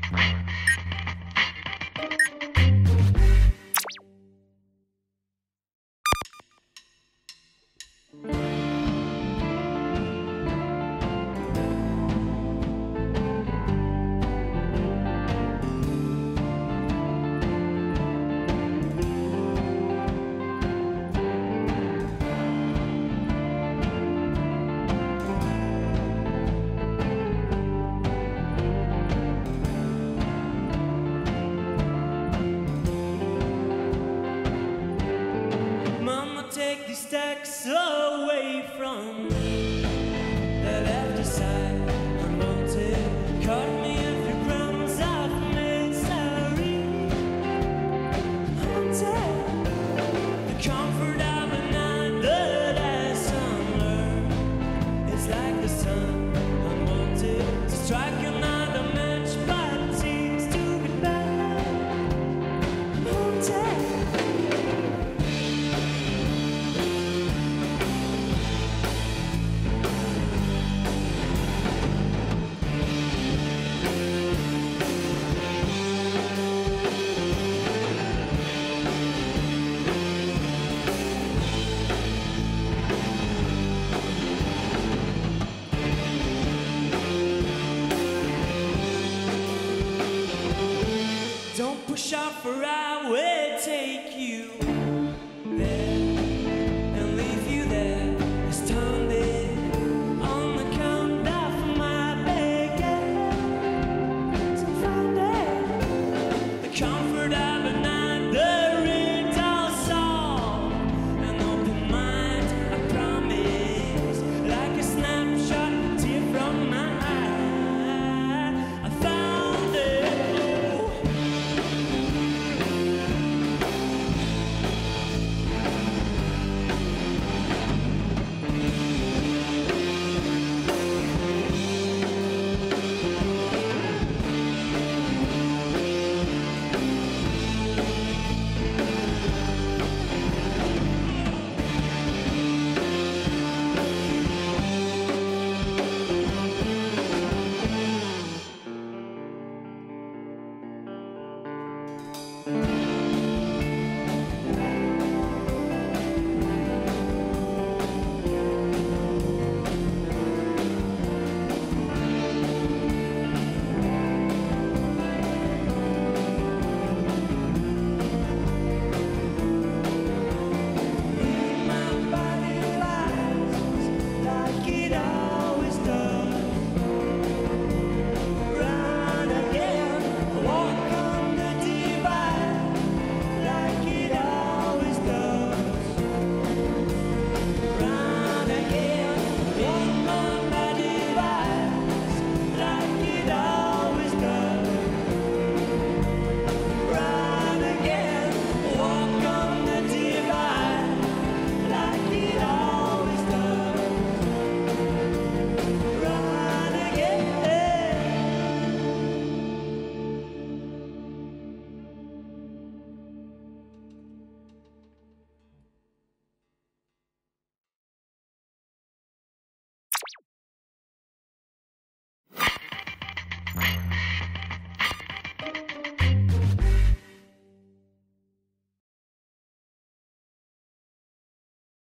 Take these stacks away from me. The left side unwanted. Cut me a few crumbs of misery. Haunted. The comfort of a night, the lesson learned. It's like the sun unwanted to strike another match, but it seems to be bad. Haunted. Don't push off or I will take you there and leave you there, astounded on the count of my begging. So find it, the comfort of a night, the riddle solved, an open mind, I promise, like a snapshot, tear from my eye. I found it. Mm-hmm.